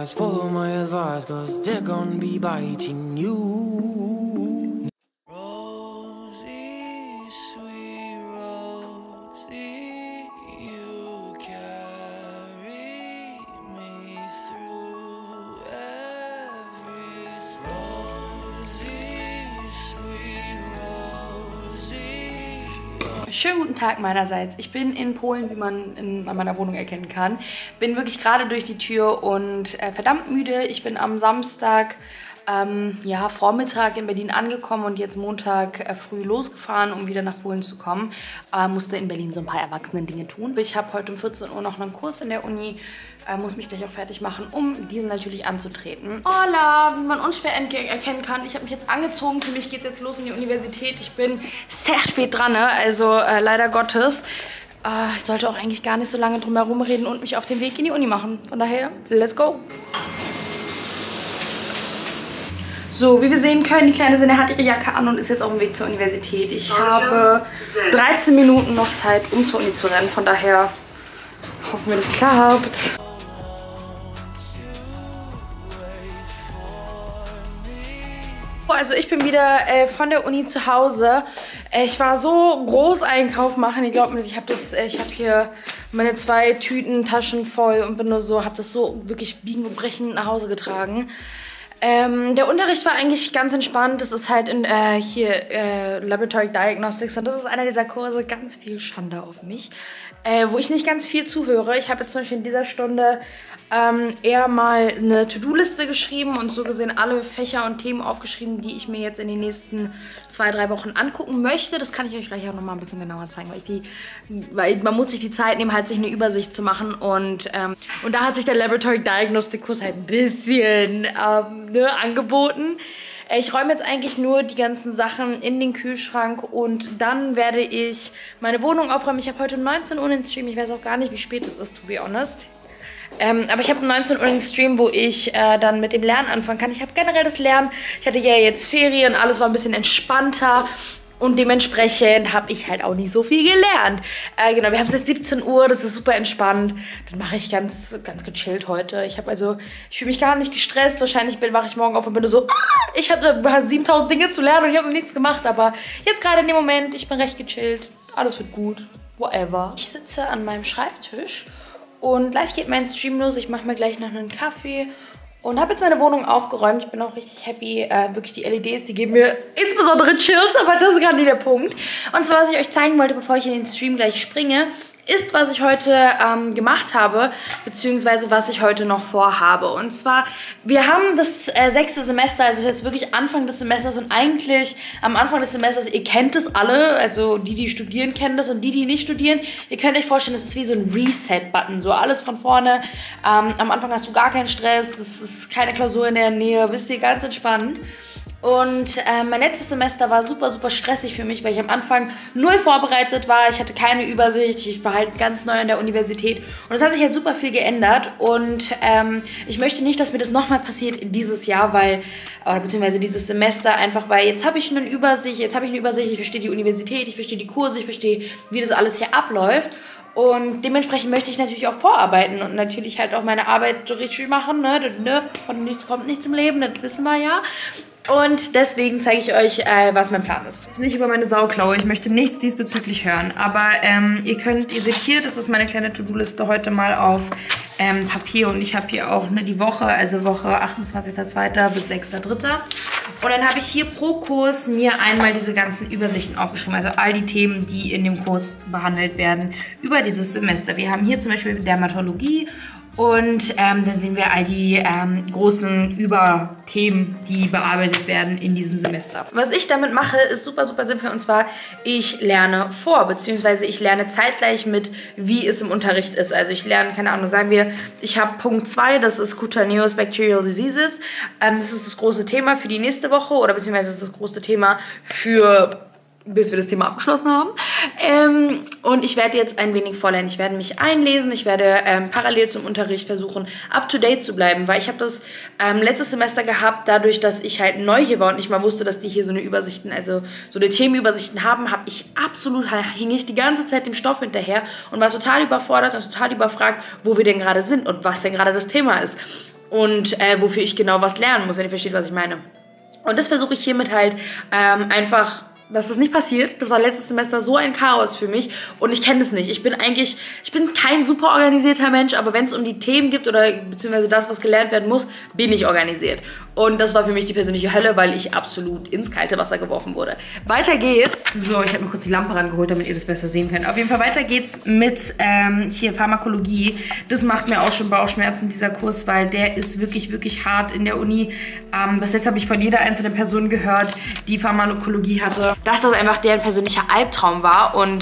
advice, follow my advice, cause they're gonna be biting you. Rosie, sweet Rosie, you carry me through every Rosie, sweet Rosie. Schönen guten Tag meinerseits. Ich bin in Polen, wie man an meiner Wohnung erkennen kann. Bin wirklich gerade durch die Tür und verdammt müde. Ich bin am Samstag ja, Vormittag in Berlin angekommen und jetzt Montag früh losgefahren, um wieder nach Polen zu kommen. Musste in Berlin so ein paar Erwachsenen-Dinge tun. Ich habe heute um 14 Uhr noch einen Kurs in der Uni, muss mich gleich auch fertig machen, um diesen natürlich anzutreten. Hola, wie man unschwer erkennen kann, ich habe mich jetzt angezogen. Für mich geht es jetzt los in die Universität. Ich bin sehr spät dran, ne? Also leider Gottes. Ich sollte auch eigentlich gar nicht so lange drum herum reden und mich auf den Weg in die Uni machen. Von daher, let's go! So, wie wir sehen können, die kleine Sinne hat ihre Jacke an und ist jetzt auf dem Weg zur Universität. Ich habe 13 Minuten noch Zeit, um zur Uni zu rennen. Von daher hoffen wir, das klappt. Also ich bin wieder von der Uni zu Hause. Ich war so groß Einkauf machen. Ihr glaubt mir, ich habe hier meine 2 Tütentaschen voll und bin nur so, habe das so wirklich biegen und brechen nach Hause getragen. Der Unterricht war eigentlich ganz entspannt. Das ist halt in Laboratory Diagnostics und das ist einer dieser Kurse, ganz viel Schande auf mich, wo ich nicht ganz viel zuhöre. Ich habe jetzt zum Beispiel in dieser Stunde eher mal eine To-Do-Liste geschrieben und so gesehen alle Fächer und Themen aufgeschrieben, die ich mir jetzt in den nächsten 2-3 Wochen angucken möchte. Das kann ich euch gleich auch nochmal ein bisschen genauer zeigen, weil man muss sich die Zeit nehmen, halt sich eine Übersicht zu machen und da hat sich der Laboratory Diagnostic Kurs halt ein bisschen angeboten. Ich räume jetzt eigentlich nur die ganzen Sachen in den Kühlschrank und dann werde ich meine Wohnung aufräumen. Ich habe heute um 19 Uhr einen Stream. Ich weiß auch gar nicht, wie spät es ist, to be honest. Aber ich habe um 19 Uhr einen Stream, wo ich dann mit dem Lernen anfangen kann. Ich habe generell das Lernen. Ich hatte ja jetzt Ferien, alles war ein bisschen entspannter. Und dementsprechend habe ich halt auch nicht so viel gelernt. Genau, wir haben es jetzt 17 Uhr, das ist super entspannt. Dann mache ich ganz gechillt heute. Ich fühle mich gar nicht gestresst. Wahrscheinlich wache ich morgen auf und bin so, ich habe 7000 Dinge zu lernen und ich habe noch nichts gemacht. Aber jetzt gerade in dem Moment, ich bin recht gechillt. Alles wird gut. Whatever. Ich sitze an meinem Schreibtisch und gleich geht mein Stream los. Ich mache mir gleich noch einen Kaffee. Und habe jetzt meine Wohnung aufgeräumt. Ich bin auch richtig happy. Wirklich die LEDs, die geben mir insbesondere Chills, aber das ist gerade nicht der Punkt. Und zwar, was ich euch zeigen wollte, bevor ich in den Stream gleich springe, ist, was ich heute gemacht habe, beziehungsweise was ich heute noch vorhabe. Und zwar, wir haben das 6. Semester, also jetzt wirklich Anfang des Semesters und eigentlich am Anfang des Semesters, ihr kennt es alle, also die studieren, kennen das und die nicht studieren. Ihr könnt euch vorstellen, das ist wie so ein Reset-Button, so alles von vorne. Am Anfang hast du gar keinen Stress, es ist keine Klausur in der Nähe, wisst ihr, ganz entspannt. Und mein letztes Semester war super stressig für mich, weil ich am Anfang null vorbereitet war. Ich hatte keine Übersicht, ich war halt ganz neu an der Universität. Und es hat sich halt super viel geändert. Und ich möchte nicht, dass mir das nochmal passiert dieses Jahr, beziehungsweise dieses Semester, einfach weil jetzt habe ich eine Übersicht, ich verstehe die Universität, ich verstehe die Kurse, ich verstehe, wie das alles hier abläuft. Und dementsprechend möchte ich natürlich auch vorarbeiten und natürlich halt auch meine Arbeit richtig machen. Ne? Von nichts kommt nichts im Leben, das wissen wir ja. Und deswegen zeige ich euch, was mein Plan ist. Jetzt nicht über meine Sauklaue, ich möchte nichts diesbezüglich hören. Aber ihr seht hier, das ist meine kleine To-Do-Liste heute mal auf Papier. Und ich habe hier auch die Woche, also Woche 28.02. bis 6.03. Und dann habe ich hier pro Kurs mir einmal diese ganzen Übersichten aufgeschrieben. Also all die Themen, die in dem Kurs behandelt werden über dieses Semester. Wir haben hier zum Beispiel Dermatologie. Und da sehen wir all die großen Überthemen, die bearbeitet werden in diesem Semester. Was ich damit mache, ist super simpel. Und zwar, ich lerne vor, beziehungsweise ich lerne zeitgleich mit, wie es im Unterricht ist. Also ich lerne, keine Ahnung, sagen wir, ich habe Punkt 2, das ist Cutaneous Bacterial Diseases. Das ist das große Thema für die nächste Woche oder beziehungsweise das ist das große Thema bis wir das Thema abgeschlossen haben. Und ich werde jetzt ein wenig vorlernen. Ich werde mich einlesen. Ich werde parallel zum Unterricht versuchen, up-to-date zu bleiben. Weil ich habe das letztes Semester gehabt, dadurch, dass ich halt neu hier war und nicht mal wusste, dass die hier so eine Übersichten, also so eine Themenübersichten haben, hing ich die ganze Zeit dem Stoff hinterher und war total überfordert und total überfragt, wo wir denn gerade sind und was denn gerade das Thema ist. und wofür ich genau was lernen muss, wenn ihr versteht, was ich meine. Und das versuche ich hiermit halt einfach, dass das nicht passiert. Das war letztes Semester so ein Chaos für mich und ich kenne das nicht. Ich bin kein super organisierter Mensch, aber wenn es um die Themen geht oder beziehungsweise das, was gelernt werden muss, bin ich organisiert. Und das war für mich die persönliche Hölle, weil ich absolut ins kalte Wasser geworfen wurde. Weiter geht's. So, ich habe mir kurz die Lampe rangeholt, damit ihr das besser sehen könnt. Auf jeden Fall weiter geht's mit hier Pharmakologie. Das macht mir auch schon Bauchschmerzen, dieser Kurs, weil der ist wirklich, wirklich hart in der Uni. Bis jetzt habe ich von jeder einzelnen Person gehört, die Pharmakologie hatte, dass das einfach deren persönlicher Albtraum war und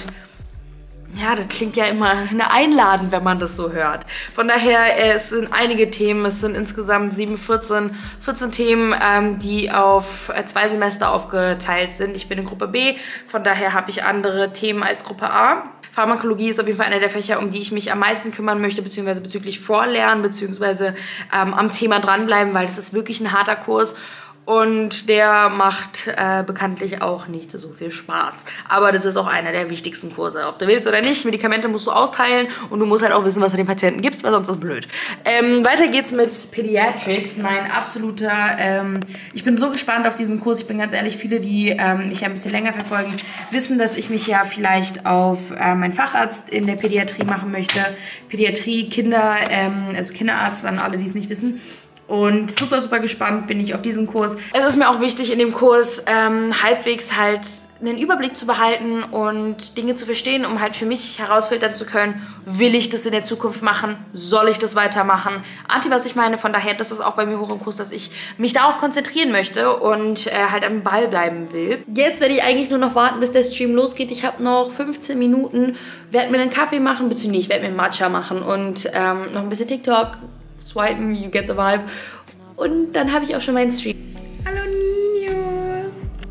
ja, das klingt ja immer einladend, wenn man das so hört. Von daher, es sind einige Themen, es sind insgesamt 14 Themen, die auf 2 Semester aufgeteilt sind. Ich bin in Gruppe B, von daher habe ich andere Themen als Gruppe A. Pharmakologie ist auf jeden Fall einer der Fächer, um die ich mich am meisten kümmern möchte, beziehungsweise bezüglich Vorlernen, beziehungsweise am Thema dranbleiben, weil das ist wirklich ein harter Kurs. Und der macht bekanntlich auch nicht so viel Spaß. Aber das ist auch einer der wichtigsten Kurse. Ob du willst oder nicht, Medikamente musst du austeilen und du musst halt auch wissen, was du den Patienten gibst, weil sonst ist das blöd. Weiter geht's mit Pediatrics, mein absoluter... ich bin so gespannt auf diesen Kurs. Ich bin ganz ehrlich, viele, die mich ja ein bisschen länger verfolgen, wissen, dass ich mich ja vielleicht auf meinen Facharzt in der Pädiatrie machen möchte. Pädiatrie, Kinder, also Kinderarzt an alle, die es nicht wissen. Und super, super gespannt bin ich auf diesen Kurs. Es ist mir auch wichtig, in dem Kurs halbwegs halt einen Überblick zu behalten und Dinge zu verstehen, um halt für mich herausfiltern zu können, will ich das in der Zukunft machen, soll ich das weitermachen? Was ich meine, von daher, das ist auch bei mir hoch im Kurs, dass ich mich darauf konzentrieren möchte und halt am Ball bleiben will. Jetzt werde ich eigentlich nur noch warten, bis der Stream losgeht. Ich habe noch 15 Minuten, werde mir einen Kaffee machen, beziehungsweise ich werde mir einen Matcha machen und noch ein bisschen TikTok swipen, you get the vibe. Und dann habe ich auch schon meinen Stream. Hallo Ninos!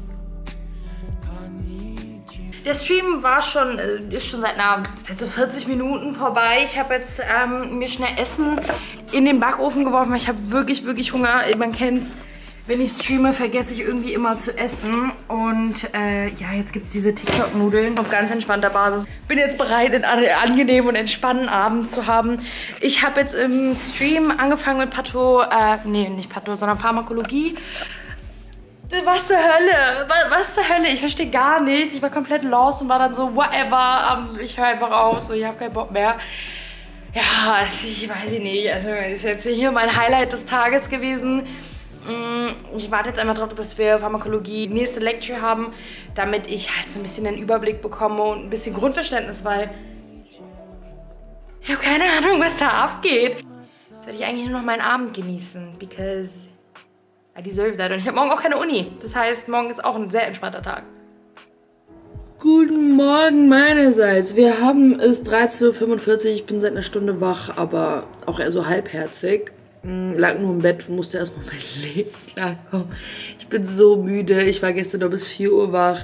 Der Stream ist schon seit so 40 Minuten vorbei. Ich habe jetzt mir schnell Essen in den Backofen geworfen, weil ich habe wirklich, wirklich Hunger. Man kennt's. Wenn ich streame, vergesse ich irgendwie immer zu essen. Und ja, jetzt gibt es diese TikTok-Nudeln auf ganz entspannter Basis. Bin jetzt bereit, einen angenehmen und entspannten Abend zu haben. Ich habe jetzt im Stream angefangen mit nicht Patho, sondern Pharmakologie. Was zur Hölle? Was zur Hölle? Ich verstehe gar nichts. Ich war komplett lost und war dann so, whatever. Ich höre einfach auf, so, ich habe keinen Bock mehr. Ja, ich weiß nicht. Also, das ist jetzt hier mein Highlight des Tages gewesen. Ich warte jetzt einmal drauf, bis wir Pharmakologie die nächste Lecture haben, damit ich halt so ein bisschen einen Überblick bekomme und ein bisschen Grundverständnis, weil ich habe keine Ahnung, was da abgeht. Jetzt werde ich eigentlich nur noch meinen Abend genießen, because I deserve that. Und ich habe morgen auch keine Uni. Das heißt, morgen ist auch ein sehr entspannter Tag. Guten Morgen meinerseits. Wir haben es 13:45 Uhr. Ich bin seit einer Stunde wach, aber auch eher so halbherzig. Lag nur im Bett und musste erstmal mein Leben klarkommen. Ich bin so müde. Ich war gestern noch bis 4 Uhr wach.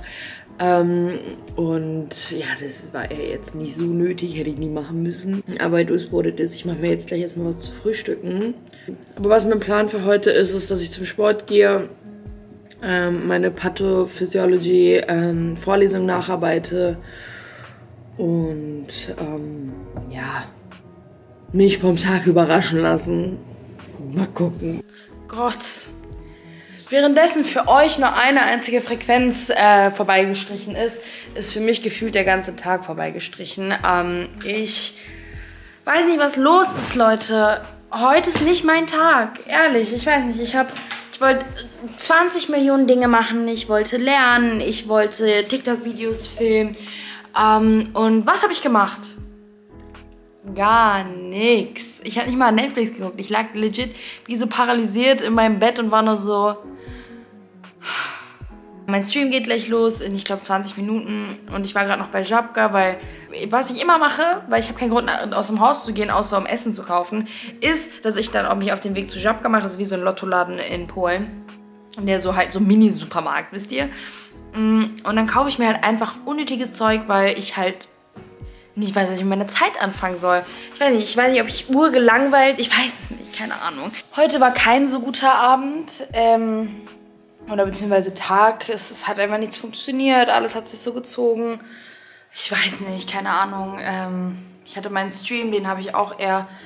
Und ja, das war ja jetzt nicht so nötig. Hätte ich nie machen müssen. Aber it is what it is. Ich mache mir jetzt gleich erstmal was zu frühstücken. Aber was mein Plan für heute ist, ist, dass ich zum Sport gehe. Meine Pathophysiology Vorlesung nacharbeite. Und ja, mich vom Tag überraschen lassen. Mal gucken. Gott. Währenddessen für euch nur eine einzige Frequenz vorbeigestrichen ist für mich gefühlt der ganze Tag vorbeigestrichen. Ich weiß nicht, was los ist, Leute. Heute ist nicht mein Tag. Ehrlich, ich weiß nicht. Ich wollte 20 Millionen Dinge machen. Ich wollte lernen. Ich wollte TikTok-Videos filmen. Und was habe ich gemacht? Gar nichts. Ich habe nicht mal Netflix geguckt. Ich lag legit wie so paralysiert in meinem Bett und war nur so... Mein Stream geht gleich los in, ich glaube, 20 Minuten. Und ich war gerade noch bei Żabka, weil... Was ich immer mache, weil ich habe keinen Grund, aus dem Haus zu gehen, außer um Essen zu kaufen, ist, dass ich dann auch mich auf den Weg zu Żabka mache. Das ist wie so ein Lottoladen in Polen. Der so halt so ein Mini-Supermarkt, wisst ihr? Und dann kaufe ich mir halt einfach unnötiges Zeug, weil ich halt nicht weiß, was ich mit meiner Zeit anfangen soll. Ich weiß nicht, ob ich urgelangweilt, ich weiß es nicht, keine Ahnung. Heute war kein so guter Abend, oder beziehungsweise Tag. Es hat einfach nichts funktioniert, alles hat sich so gezogen. Ich weiß nicht, keine Ahnung. Ich hatte meinen Stream, den habe ich auch eher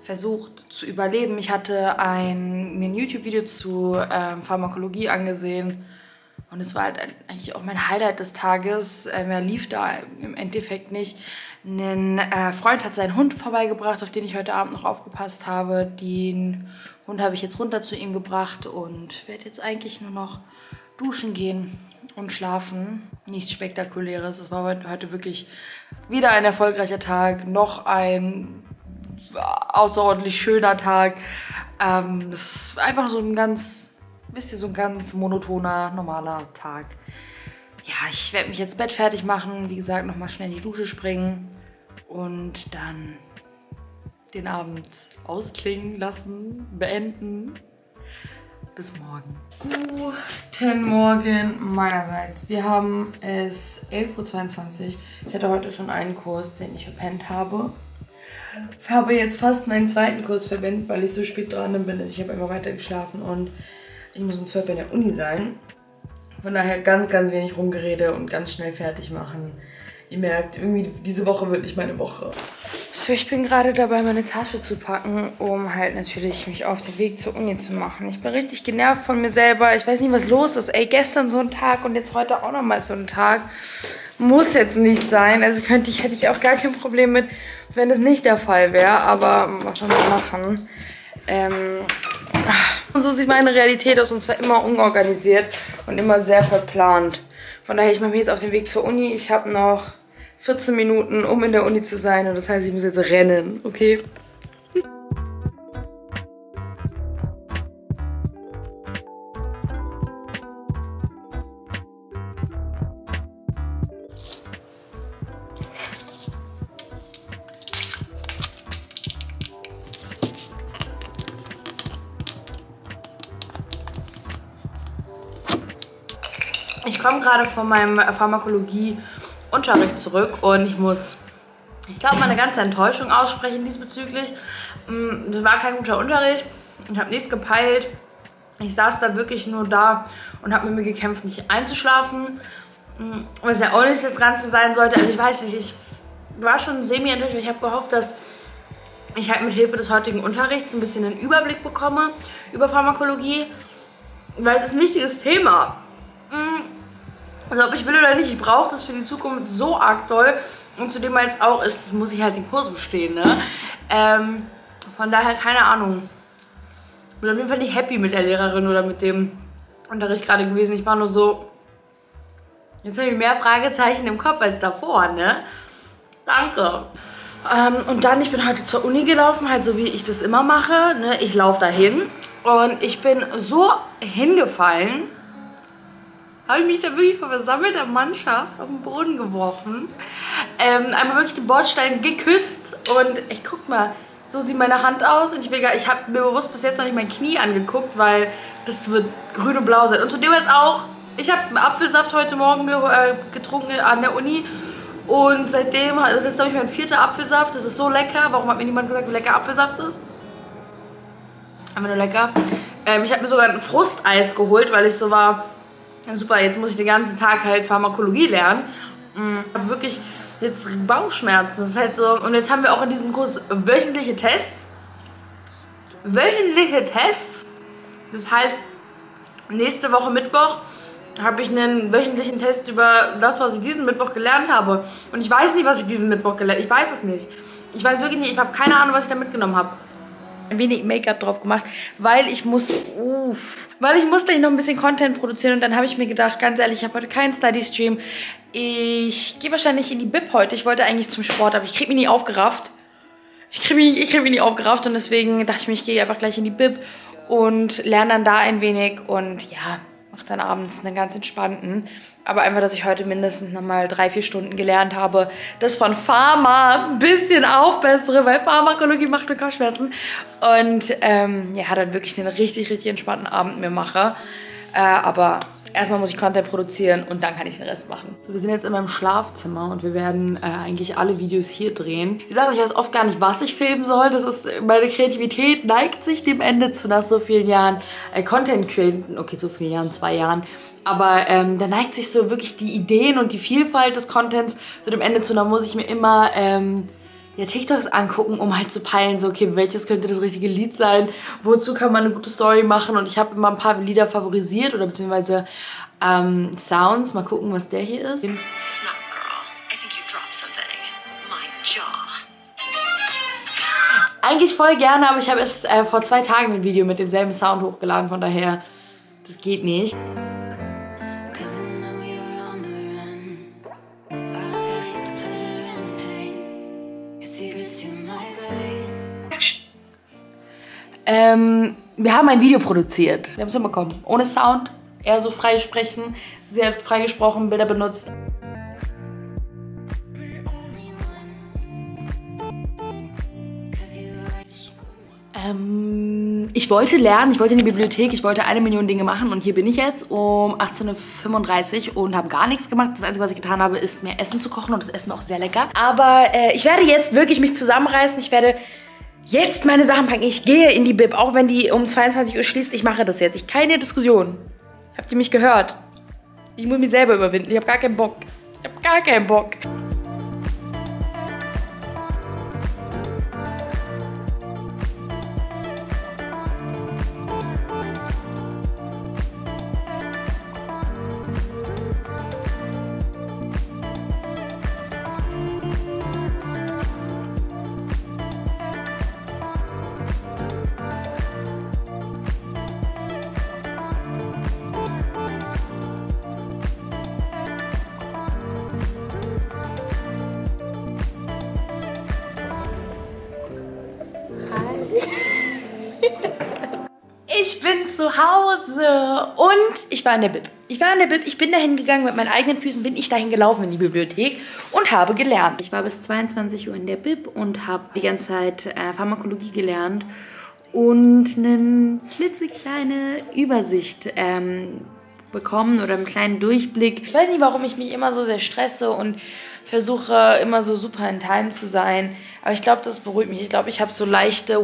versucht zu überleben. Ich hatte mir ein YouTube-Video zu Pharmakologie angesehen und es war halt eigentlich auch mein Highlight des Tages. Wer lief da im Endeffekt nicht? Ein Freund hat seinen Hund vorbeigebracht, auf den ich heute Abend noch aufgepasst habe. Den Hund habe ich jetzt runter zu ihm gebracht und werde jetzt eigentlich nur noch duschen gehen und schlafen. Nichts Spektakuläres. Es war heute wirklich wieder ein erfolgreicher Tag. Noch ein außerordentlich schöner Tag. Das ist einfach so ein ganz, wisst ihr, so ein ganz monotoner, normaler Tag. Ja, ich werde mich jetzt Bett fertig machen. Wie gesagt, nochmal schnell in die Dusche springen und dann den Abend ausklingen lassen, beenden. Bis morgen. Guten Morgen meinerseits. Wir haben es 11:22 Uhr. Ich hatte heute schon einen Kurs, den ich verpennt habe. Ich habe jetzt fast meinen zweiten Kurs verpennt, weil ich so spät dran bin. Ich habe einfach weiter geschlafen und ich muss um 12 Uhr in der Uni sein. Von daher ganz, ganz wenig Rumgerede und ganz schnell fertig machen. Ihr merkt, irgendwie diese Woche wird nicht meine Woche. So, ich bin gerade dabei, meine Tasche zu packen, um halt natürlich mich auf den Weg zur Uni zu machen. Ich bin richtig genervt von mir selber. Ich weiß nicht, was los ist. Ey, gestern so ein Tag und jetzt heute auch nochmal so ein Tag. Muss jetzt nicht sein. Also hätte ich auch gar kein Problem mit, wenn das nicht der Fall wäre. Aber was soll man machen? Und so sieht meine Realität aus und zwar immer unorganisiert und immer sehr verplant. Von daher, ich mache mich jetzt auf den Weg zur Uni. Ich habe noch 14 Minuten, um in der Uni zu sein. Und das heißt, ich muss jetzt rennen, okay? Ich komme gerade von meinem Pharmakologie-Unterricht zurück und ich muss, ich glaube, meine ganze Enttäuschung aussprechen diesbezüglich. Das war kein guter Unterricht, ich habe nichts gepeilt. Ich saß da wirklich nur da und habe mit mir gekämpft, nicht einzuschlafen. Was ja auch nicht das Ganze sein sollte. Also ich weiß nicht, ich war schon semi-enttäuscht, weil ich habe gehofft, dass ich halt mit Hilfe des heutigen Unterrichts ein bisschen einen Überblick bekomme über Pharmakologie, weil es ist ein wichtiges Thema. Also ob ich will oder nicht, ich brauche das für die Zukunft so arg doll. Und zudem als auch ist, muss ich halt den Kurs bestehen, ne? Von daher keine Ahnung. Ich bin auf jeden Fall nicht happy mit der Lehrerin oder mit dem Unterricht gerade gewesen. Ich war nur so, jetzt habe ich mehr Fragezeichen im Kopf als davor, ne? Danke. Und dann, ich bin heute zur Uni gelaufen, halt so wie ich das immer mache, ne? Ich laufe dahin und ich bin so hingefallen, habe ich mich da wirklich vor versammelter Mannschaft auf den Boden geworfen. Einmal wirklich den Bordstein geküsst und ich guck mal, so sieht meine Hand aus und ich habe mir bewusst bis jetzt noch nicht mein Knie angeguckt, weil das wird grün und blau sein. Und zudem jetzt auch, ich habe Apfelsaft heute Morgen getrunken an der Uni und seitdem, das ist jetzt glaube ich mein 4. Apfelsaft, das ist so lecker. Warum hat mir niemand gesagt, wie lecker Apfelsaft ist? Einfach nur lecker. Ich habe mir sogar ein Frusteis geholt, weil ich so war, super, jetzt muss ich den ganzen Tag halt Pharmakologie lernen. Ich habe wirklich jetzt Bauchschmerzen. Das ist halt so. Und jetzt haben wir auch in diesem Kurs wöchentliche Tests. Das heißt, nächste Woche Mittwoch habe ich einen wöchentlichen Test über das, was ich diesen Mittwoch gelernt habe. Und ich weiß nicht, was ich diesen Mittwoch gelernt habe. Ich weiß es nicht. Ich weiß wirklich nicht. Ich habe keine Ahnung, was ich da mitgenommen habe. Ein wenig Make-up drauf gemacht, weil ich musste ich noch ein bisschen Content produzieren und dann habe ich mir gedacht, ganz ehrlich, ich habe heute keinen Study-Stream. Ich gehe wahrscheinlich in die Bib heute. Ich wollte eigentlich zum Sport, aber ich kriege mich nie aufgerafft. Ich kriege mich nie aufgerafft und deswegen dachte ich mir, ich gehe einfach gleich in die Bib und lerne dann da ein wenig und ja, mache dann abends einen ganz entspannten. Aber einfach, dass ich heute mindestens nochmal 3-4 Stunden gelernt habe, das von Pharma ein bisschen aufbessere, weil Pharmakologie macht mir Kopfschmerzen. Und ja, dann wirklich einen richtig, richtig entspannten Abend mir mache. Aber erstmal muss ich Content produzieren und dann kann ich den Rest machen. So, wir sind jetzt in meinem Schlafzimmer und wir werden eigentlich alle Videos hier drehen. Wie gesagt, ich weiß oft gar nicht, was ich filmen soll. Das ist, meine Kreativität neigt sich dem Ende zu nach so vielen Jahren Content createn. Okay, so vielen Jahren, 2 Jahren. Aber da neigt sich so wirklich die Ideen und die Vielfalt des Contents zu dem Ende zu. Da muss ich mir immer ja, TikToks angucken, um halt zu peilen, so okay, welches könnte das richtige Lied sein, wozu kann man eine gute Story machen, und ich habe immer ein paar Lieder favorisiert oder beziehungsweise Sounds. Mal gucken, was der hier ist. Eigentlich voll gerne, aber ich habe erst vor 2 Tagen ein Video mit demselben Sound hochgeladen, von daher, das geht nicht. Wir haben ein Video produziert. Wir haben es hinbekommen. Ohne Sound, eher so frei sprechen. Sie hat frei gesprochen, Bilder benutzt. Ich wollte lernen, ich wollte in die Bibliothek, ich wollte 1 Million Dinge machen und hier bin ich jetzt um 18:35 Uhr und habe gar nichts gemacht. Das Einzige, was ich getan habe, ist mir Essen zu kochen und das Essen war auch sehr lecker. Aber ich werde jetzt wirklich mich zusammenreißen. Ich werde jetzt meine Sachen packen. Ich gehe in die Bib, auch wenn die um 22 Uhr schließt. Ich mache das jetzt. Keine Diskussion. Habt ihr mich gehört? Ich muss mich selber überwinden. Ich habe gar keinen Bock. Ich habe gar keinen Bock. Ich bin zu Hause und ich war in der Bib. Ich bin dahin gegangen, mit meinen eigenen Füßen bin ich dahin gelaufen in die Bibliothek und habe gelernt. Ich war bis 22 Uhr in der Bib und habe die ganze Zeit Pharmakologie gelernt und eine klitzekleine Übersicht bekommen oder einen kleinen Durchblick. Ich weiß nicht, warum ich mich immer so sehr stresse und versuche immer so super in Time zu sein. Aber ich glaube, das beruhigt mich. Ich glaube, ich habe so leichte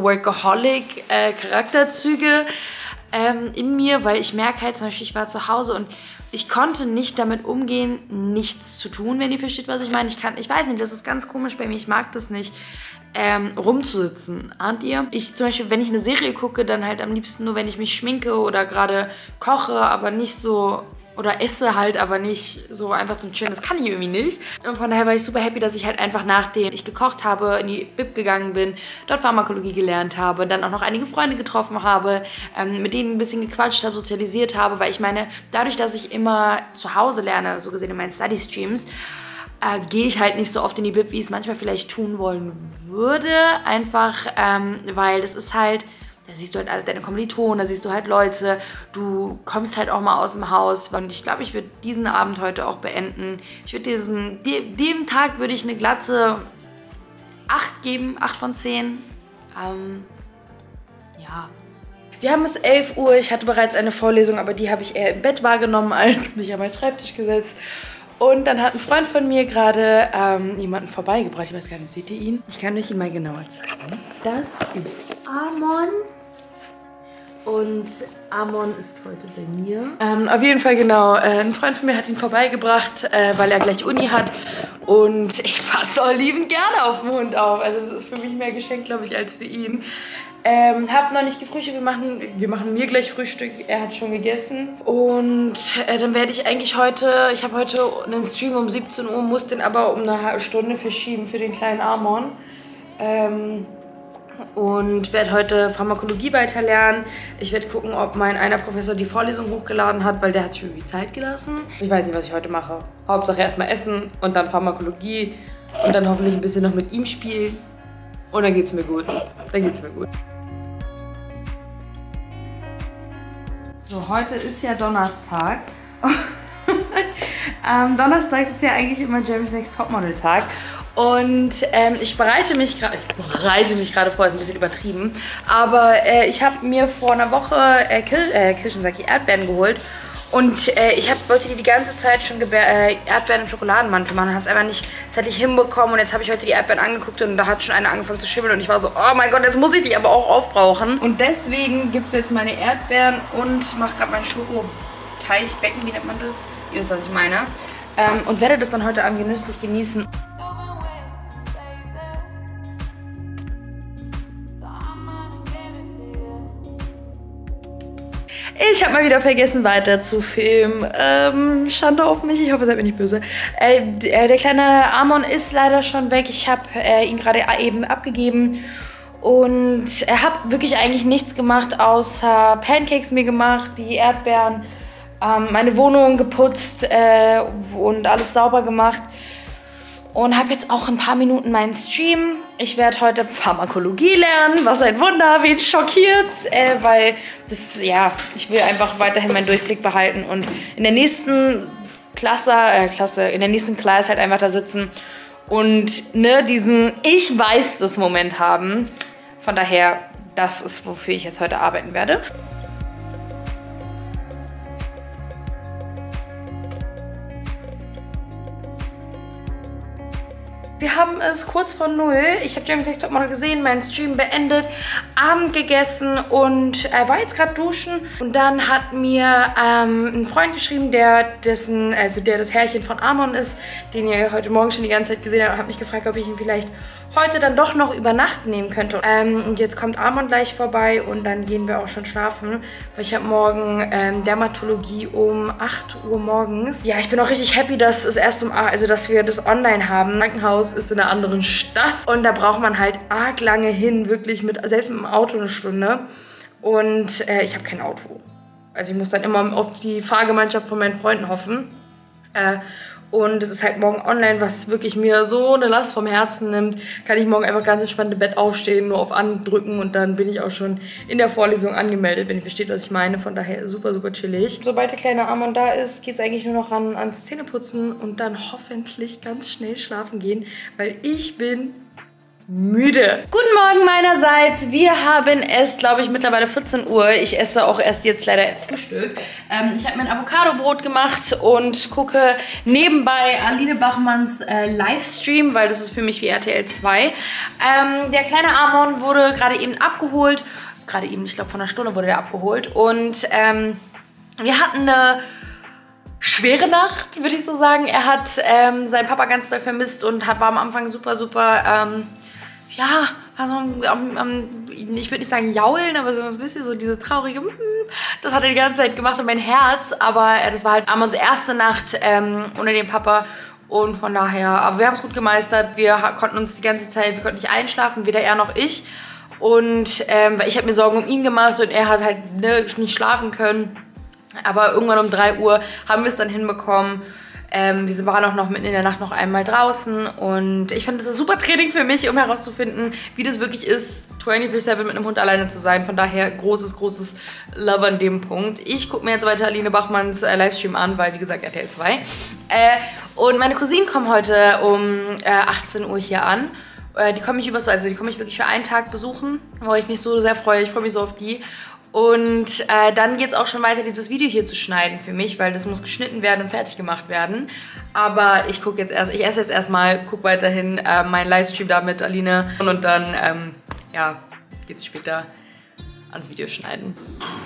Workaholic-Charakterzüge in mir, weil ich merke halt zum Beispiel, ich war zu Hause und ich konnte nicht damit umgehen, nichts zu tun, wenn ihr versteht, was ich meine. Ich weiß nicht, das ist ganz komisch bei mir. Ich mag das nicht, rumzusitzen. Ahnt ihr? Ich zum Beispiel, wenn ich eine Serie gucke, dann halt am liebsten nur, wenn ich mich schminke oder gerade koche, aber nicht so... Oder esse halt, aber nicht so einfach zum Chillen. Das kann ich irgendwie nicht. Und von daher war ich super happy, dass ich halt einfach, nachdem ich gekocht habe, in die Bib gegangen bin, dort Pharmakologie gelernt habe, dann auch noch einige Freunde getroffen habe, mit denen ein bisschen gequatscht habe, sozialisiert habe, weil ich meine, dadurch, dass ich immer zu Hause lerne, so gesehen in meinen Study-Streams, gehe ich halt nicht so oft in die Bib, wie ich es manchmal vielleicht tun wollen würde. Einfach, weil das ist halt... Da siehst du halt alle deine Kommilitonen, da siehst du halt Leute, du kommst halt auch mal aus dem Haus. Und ich glaube, ich würde diesen Abend heute auch beenden. Ich würde dem Tag würde ich eine glatte 8 geben, 8 von 10. Ja. Wir haben es 11 Uhr, ich hatte bereits eine Vorlesung, aber die habe ich eher im Bett wahrgenommen, als mich an meinen Schreibtisch gesetzt. Und dann hat ein Freund von mir gerade jemanden vorbeigebracht. Ich weiß gar nicht, seht ihr ihn? Ich kann euch ihn mal genauer zeigen. Das ist Amon. Und Amon ist heute bei mir. Auf jeden Fall, genau. Ein Freund von mir hat ihn vorbeigebracht, weil er gleich Uni hat. Und ich passe auch liebend gerne auf den Hund auf. Also das ist für mich mehr Geschenk, glaube ich, als für ihn. Hab noch nicht gefrühstückt. Wir machen mir gleich Frühstück. Er hat schon gegessen. Und dann werde ich eigentlich heute... Ich habe heute einen Stream um 17 Uhr, muss den aber um eine halbe Stunde verschieben für den kleinen Amon. Und werde heute Pharmakologie weiterlernen. Ich werde gucken, ob mein einer Professor die Vorlesung hochgeladen hat, weil der hat sich irgendwie Zeit gelassen. Ich weiß nicht, was ich heute mache. Hauptsache erstmal essen und dann Pharmakologie und dann hoffentlich ein bisschen noch mit ihm spielen. Und dann geht's mir gut. So, heute ist ja Donnerstag. Donnerstag ist ja eigentlich immer Jeremy's Next Topmodel Tag. Und ich bereite mich gerade vor, ist ein bisschen übertrieben. Aber ich habe mir vor einer Woche Erdbeeren geholt. Und ich wollte die ganze Zeit schon Erdbeeren im Schokoladenmantel machen. Habe es einfach nicht zeitlich hinbekommen. Und jetzt habe ich heute die Erdbeeren angeguckt und da hat schon eine angefangen zu schimmeln. Und ich war so, oh mein Gott, jetzt muss ich die aber auch aufbrauchen. Und deswegen gibt es jetzt meine Erdbeeren und mache gerade mein Schokoteichbecken, wie nennt man das? Ihr wisst, was ich meine. Und werde das dann heute Abend genüsslich genießen. Ich habe mal wieder vergessen, weiter zu filmen. Schande auf mich, ich hoffe, seid mir nicht böse. Der kleine Amon ist leider schon weg. Ich habe ihn gerade eben abgegeben. Und er hat wirklich eigentlich nichts gemacht, außer Pancakes mir gemacht, die Erdbeeren, meine Wohnung geputzt und alles sauber gemacht. Und habe jetzt auch in ein paar Minuten meinen Stream. Ich werde heute Pharmakologie lernen, was ein Wunder, wen schockiert. Weil das, ja, ich will einfach weiterhin meinen Durchblick behalten und in der nächsten Klasse halt einfach da sitzen und ne, diesen Ich weiß das Moment haben. Von daher, das ist, wofür ich jetzt heute arbeiten werde. Wir haben es kurz vor 0. Ich habe Germany's Next Topmodel gesehen, meinen Stream beendet, Abend gegessen und war jetzt gerade duschen. Und dann hat mir ein Freund geschrieben, der das Herrchen von Amon ist, den ihr heute Morgen schon die ganze Zeit gesehen habt, und hat mich gefragt, ob ich ihn vielleicht heute dann doch noch über Nacht nehmen könnte. Und jetzt kommt Amon gleich vorbei und dann gehen wir auch schon schlafen, weil ich habe morgen Dermatologie um 8 Uhr morgens. Ja, ich bin auch richtig happy, dass es erst dass wir das online haben. Das Krankenhaus ist in einer anderen Stadt und da braucht man halt arg lange hin, wirklich selbst mit dem Auto eine Stunde. Und ich habe kein Auto. Also ich muss dann immer auf die Fahrgemeinschaft von meinen Freunden hoffen. Und es ist halt morgen online, was wirklich mir so eine Last vom Herzen nimmt. Kann ich morgen einfach ganz entspannt im Bett aufstehen, nur auf Andrücken und dann bin ich auch schon in der Vorlesung angemeldet, wenn ihr versteht, was ich meine. Von daher super, super chillig. Sobald der kleine Amon da ist, geht es eigentlich nur noch ans Zähneputzen und dann hoffentlich ganz schnell schlafen gehen, weil ich bin müde. Guten Morgen meinerseits. Wir haben es, glaube ich, mittlerweile 14 Uhr. Ich esse auch erst jetzt leider Frühstück. Ich habe mein Avocadobrot gemacht und gucke nebenbei Aline Bachmanns Livestream, weil das ist für mich wie RTL 2. Der kleine Amon wurde gerade eben abgeholt. Gerade eben, ich glaube, vor einer Stunde wurde der abgeholt. Und wir hatten eine schwere Nacht, würde ich so sagen. Er hat seinen Papa ganz doll vermisst und war am Anfang super, super ja, war so ich würde nicht sagen jaulen, aber so ein bisschen so diese traurige, das hat er die ganze Zeit gemacht in mein Herz, aber das war halt Amons erste Nacht ohne den Papa und von daher, aber wir haben es gut gemeistert, wir konnten uns die ganze Zeit, wir konnten nicht einschlafen, weder er noch ich und weil ich habe mir Sorgen um ihn gemacht und er hat halt nicht schlafen können, aber irgendwann um 3 Uhr haben wir es dann hinbekommen. Wir waren auch noch mitten in der Nacht noch einmal draußen und ich finde, das ist super Training für mich, um herauszufinden, wie das wirklich ist, 24/7 mit einem Hund alleine zu sein. Von daher großes, großes Love an dem Punkt. Ich gucke mir jetzt weiter Aline Bachmanns Livestream an, weil, wie gesagt, RTL 2. Und meine Cousinen kommen heute um 18 Uhr hier an. Die kommen mich wirklich für einen Tag besuchen, wo ich mich so sehr freue. Ich freue mich so auf die. Und dann geht es auch schon weiter, dieses Video hier zu schneiden für mich, weil das muss geschnitten werden und fertig gemacht werden. Aber ich esse jetzt erstmal, gucke weiterhin meinen Livestream da mit Aline und dann ja, geht es später ans Video schneiden.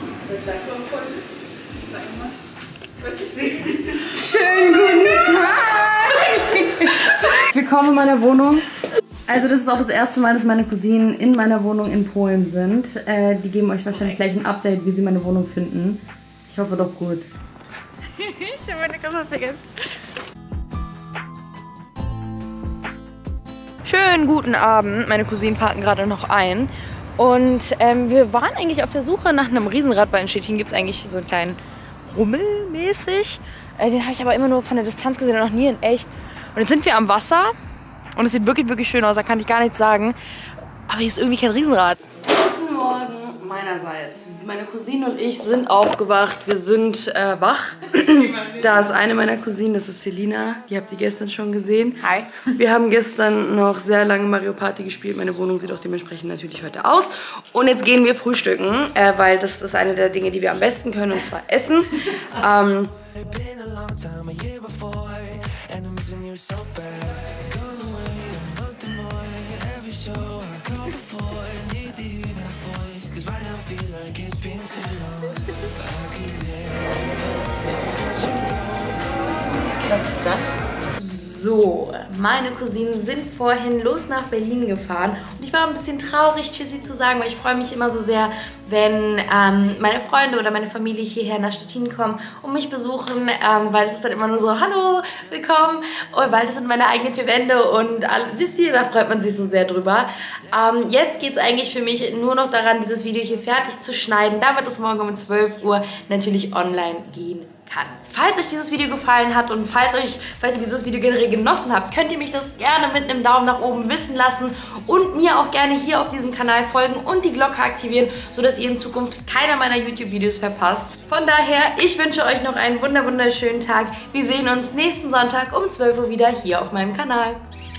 Schönen guten Tag! Willkommen in meiner Wohnung. Also das ist auch das erste Mal, dass meine Cousinen in meiner Wohnung in Polen sind. Die geben euch wahrscheinlich gleich ein Update, wie sie meine Wohnung finden. Ich hoffe doch gut. Ich habe meine Kamera vergessen. Schönen guten Abend. Meine Cousinen parken gerade noch ein. Und wir waren eigentlich auf der Suche nach einem Riesenrad, weil in Stettin gibt es eigentlich so einen kleinen Rummel mäßig. Den habe ich aber immer nur von der Distanz gesehen und noch nie in echt. Und jetzt sind wir am Wasser. Und es sieht wirklich, wirklich schön aus, da kann ich gar nichts sagen. Aber hier ist irgendwie kein Riesenrad. Guten Morgen meinerseits. Meine Cousine und ich sind aufgewacht. Wir sind wach. Da ist eine meiner Cousinen, das ist Selina. Die habt ihr gestern schon gesehen. Hi. Wir haben gestern noch sehr lange Mario Party gespielt. Meine Wohnung sieht auch dementsprechend natürlich heute aus. Und jetzt gehen wir frühstücken, weil das ist eine der Dinge, die wir am besten können, und zwar essen. Was ist das? So, meine Cousinen sind vorhin los nach Berlin gefahren und ich war ein bisschen traurig, Tschüssi zu sagen, weil ich freue mich immer so sehr, wenn meine Freunde oder meine Familie hierher nach Stettin kommen und mich besuchen, weil es ist dann immer nur so, hallo, willkommen, und weil das sind meine eigenen 4 Wände und wisst ihr, da freut man sich so sehr drüber. Jetzt geht es eigentlich für mich nur noch daran, dieses Video hier fertig zu schneiden, damit es morgen um 12 Uhr natürlich online gehen kann. Falls euch dieses Video gefallen hat und falls ihr dieses Video generell genossen habt, könnt ihr mich das gerne mit einem Daumen nach oben wissen lassen und mir auch gerne hier auf diesem Kanal folgen und die Glocke aktivieren, sodass ihr in Zukunft keiner meiner YouTube-Videos verpasst. Von daher, ich wünsche euch noch einen wunderschönen Tag. Wir sehen uns nächsten Sonntag um 12 Uhr wieder hier auf meinem Kanal.